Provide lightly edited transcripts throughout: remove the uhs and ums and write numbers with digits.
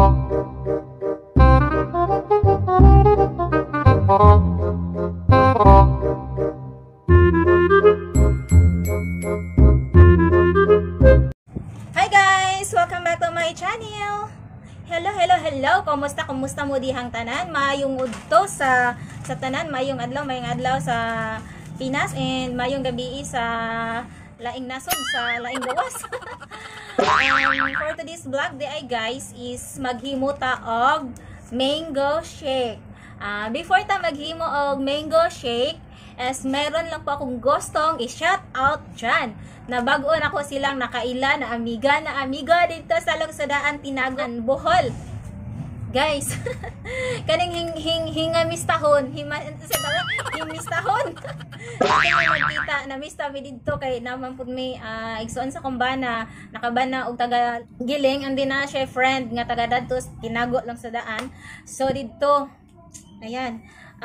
Hi guys! Welcome back to my channel! Hello! Kumusta mo dihang tanan? Mayong udto sa tanan, mayong adlaw sa Pinas, and mayong gabi sa laing nasod, sa laing gawas. For today's vlog guys is maghimo ta og mango shake. Before ta maghimo og mango shake, as meron lang po akong gustong i-shout out dyan na bago na ko silang nakaila na amiga dito sa Lungsodaan Tinagan, Bohol. Guys, kaning hingamistahon, himistahon. Nagkita na mista mi didto kay naman pud may igsuon sa kumbana, nakabana og taga Giling, and din na siya friend nga taga dadto Tinago lang sa daan. So didto, ayan.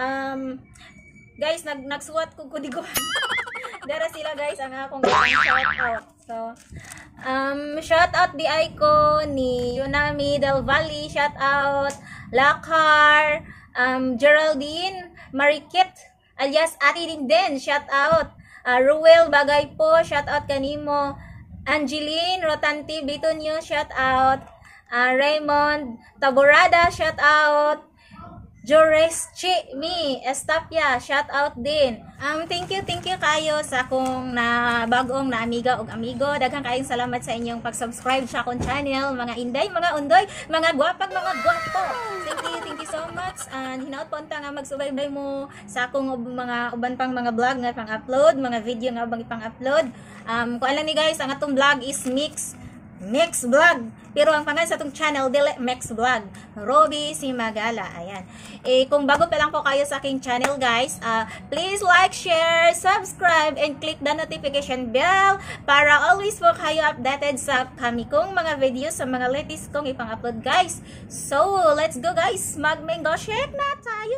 Guys, nagsuwat ko kudiguan. Dara sila guys ang akong shout out. So, shout out di ko ni Yunami Del Valle, shout out Lakhar, Geraldine Marikit alias Ati din, shout out Ruel Bagay po, shout out kanimo. Angeline Rotanti Bitonyo, shout out Raymond Taborada, shout out Jores Mi Estapia, shout out din. Thank you kayo sa akong na bagong na amiga ug amigo. Daghang kayong salamat sa inyong pag-subscribe sa akong channel, mga inday, mga undoy, mga gwapag, mga gwapo. Thank you so much. And hinaut po nga magsubaybay mo sa akong mga uban pang mga vlog nga pang-upload, mga video nga bang ipang-upload. Kung alam ni guys, ang atong vlog is mix vlog, pero ang pangalan sa itong channel dili mix vlog, Roby Simagala. Ayan. Kung bago pa lang po kayo sa aking channel guys, please like, share, subscribe, and click the notification bell para always po kayo updated sa kami kong mga videos, sa mga latest kong ipang-upload guys. So let's go guys, mag-mango shake na tayo.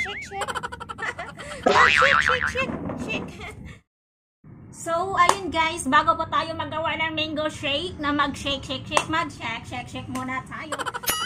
Shake. So, ayun guys, bago po tayo magawa ng mango shake, na mag-shake muna tayo.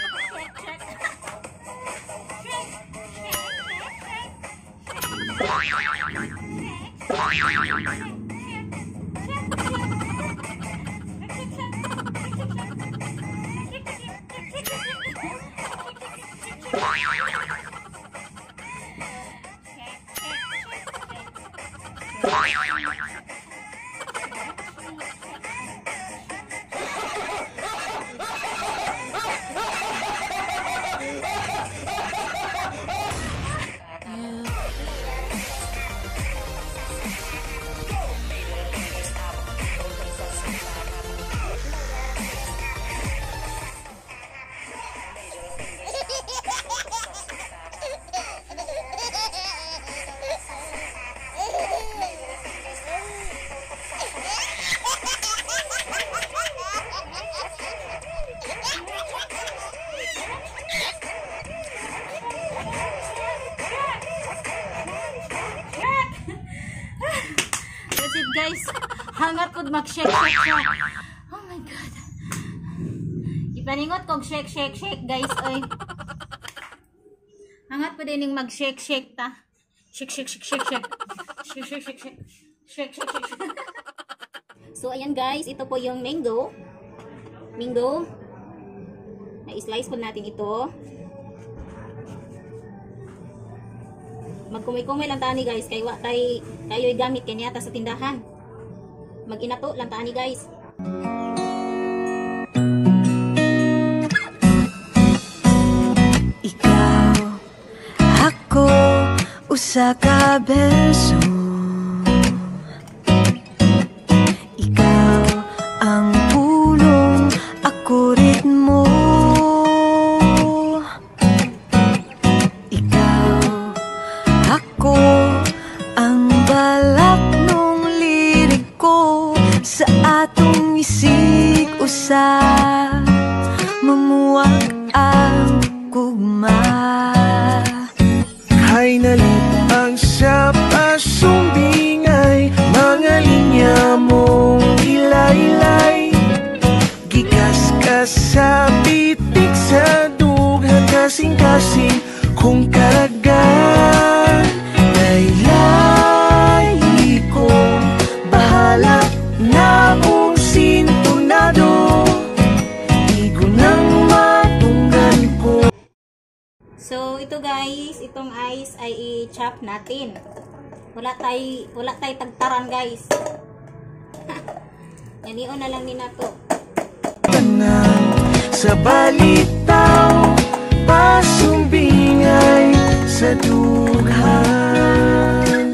Guys, hangat kod mag-shake. Oh my god. Ipaningot kog shake guys, oy. Hangat po din mag-shake ta. Shake. So ayan guys, ito po yung mango. Na-slice po natin ito. Magkumay-kumay lang tani guys, kay wa tayo gamit kanya sa tindahan. Mag-inato lang tani guys. Ikaw, ako, usa ka beso. Ikaw ang pulong, ako ritmo. Ako ang balak nung lirik ko sa atong isig usa, mamuwag ang kugma. Hay nalit ang sa paso kasing-kasing kung karagan. Laylay ko, bahala na kung sintonado, igo ng matunggan ko. So, ito guys, itong ice ay i-chop natin. Wala tay tagtaran guys. Nanion na lang ni nato. Sa balitaw, pasumbingay sa dughan.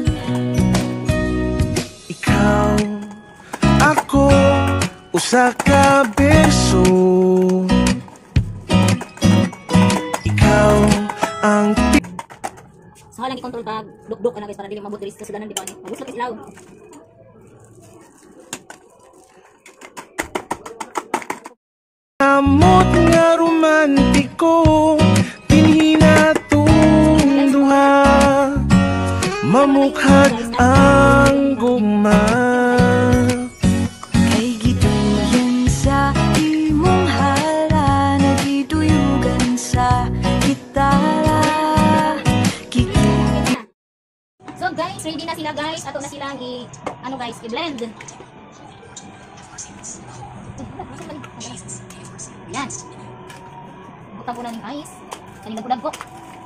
Ikaw, ako, usa ka beso. Ikaw ang So, lang i-control bag, duk-duk ka na guys para dili mabot diri sa sudanan, di ba? Maguslo ka silaw. amot nga romantiko, pinhinatong duha, mamukhad ang gugma. Kay giduyan sa imong hala, nagiduyugan sa gitara. So guys, ready na sila guys. Ato na silang i-blend. Yan. Butang ko na ng ice. Kanina ko dagko.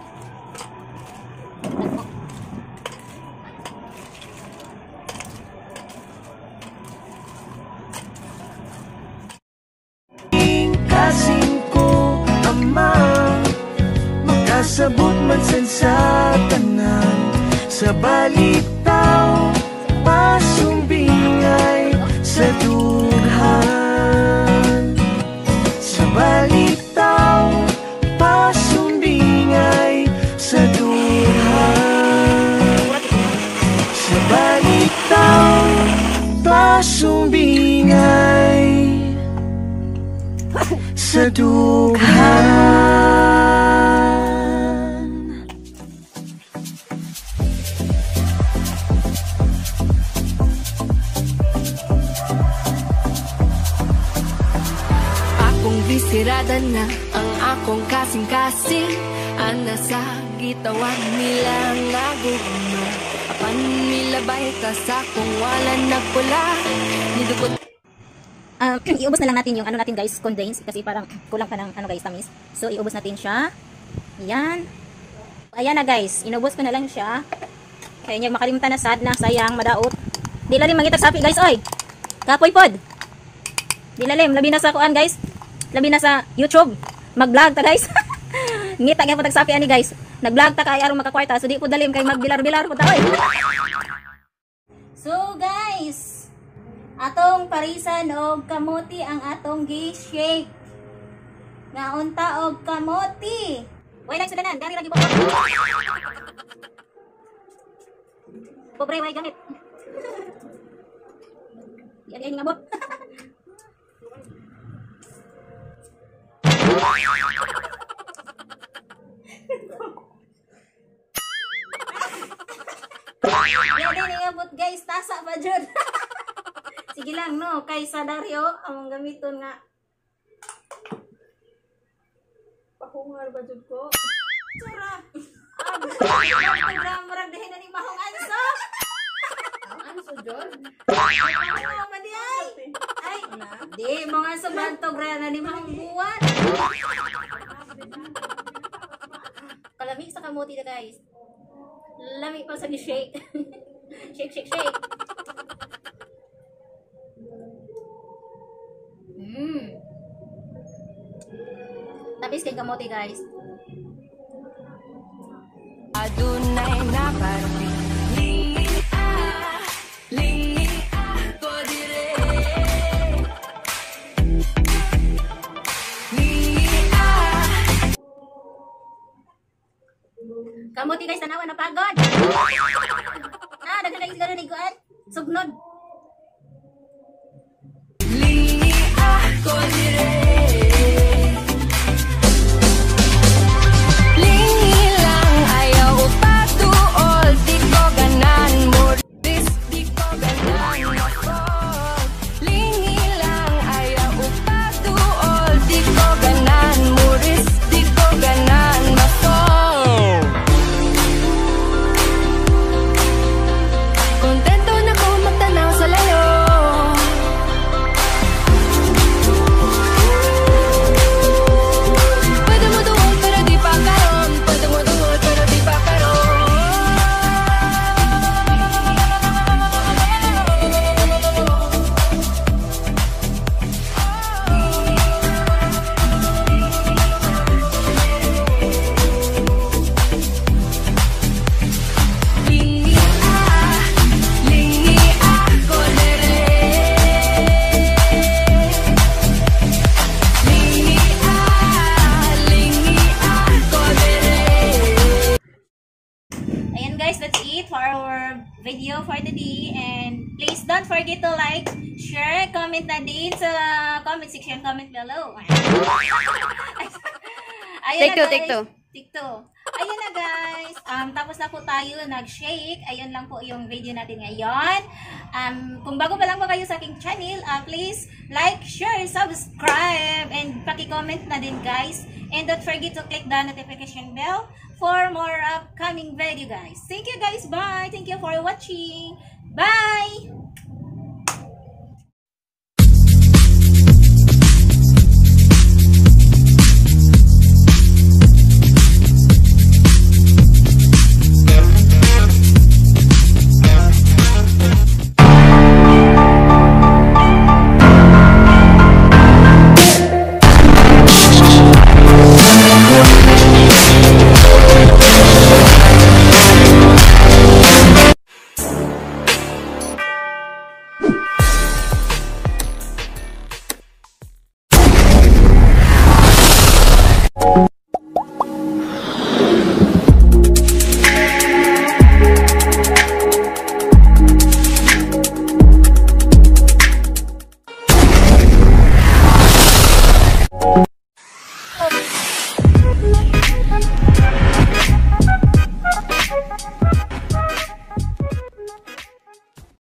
Kasing ko ama, makasabot man sa tanan. Sa balitaw, pasumbingay sa dughan. Sa balitaw, pasumbingay sa dughan. Sa balitaw, pasumbingay sa dughan. Sirada na ang akong kasing-kasing, ana sa gitawan nila nga gugma. Apan milabay ka sa kung wala nagpula, nidukot. Iubos na lang natin yung natin guys, condensed, kasi parang kulang pa ng guys, tamis. So iubos natin siya. Ayan. Ayan na guys, inubos ko na lang siya. Kaya niya makalimutan na sad na, sayang, madaot. Di lalim mangitag sapi guys, oy. Kapoy pod. Di lalim, labi na sa kuan guys. Labi na sa YouTube. Mag-vlog ta guys. Ngita gyud tag sapi ani guys. Nag-vlog ta kay aron makakwarta, so di po dalim kay magbilar-bilar po ta oy. So guys, atong parisan og kamote ang atong gi-shake. Naunta og kamote. Way lang sudanan, gani ra gyud po. Pobre way gamit. Yan nga bot. Yan abot guys, tasa pa dyan. Sige lang no, kay sa Dario among gamiton nga pahungar ba jud ko? Sura. Murag dahin na ni mahong anso. Anso jud? Ano ba di ay? Ay, di mga subanto gra na ni mahong buwan. Kalami sa kamote na guys. Lami pa sa ni-shake. Shake, shake, shake. Tapos kay kamote guys. Adunay na parang lingi ko dire. Kamote guys, tanawa na pagod. Daghan lagi siguro ni kuan. Sugnod. Lingi ko dire. Lingi lang ayaw patuol, di ko ganan mo. Di ko ganan mo. Lingi lang ayaw patuol, di ko ganan mo. Di ko ganan video for today. And please don't forget to like, share, comment na din sa comment section, comment below. Ayun Take two. Ayun na guys. Tapos na po tayo nag-shake. Ayun lang po yung video natin ngayon. Kung bago pa lang po kayo sa aking channel, please like, share, subscribe, and paki-comment na din guys. And don't forget to click the notification bell for more upcoming video guys. Thank you guys. Bye. Thank you for watching. Bye.